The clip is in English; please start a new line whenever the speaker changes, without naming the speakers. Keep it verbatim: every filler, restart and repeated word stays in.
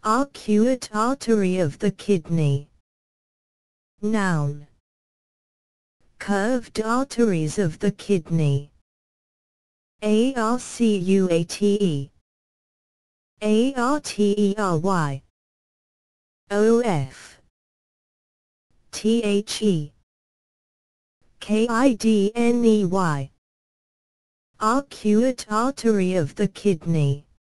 Arcuate artery of the kidney. Noun. Curved arteries of the kidney. Arcuate. Artery. Of. The. Kidney. Arcuate artery of the kidney.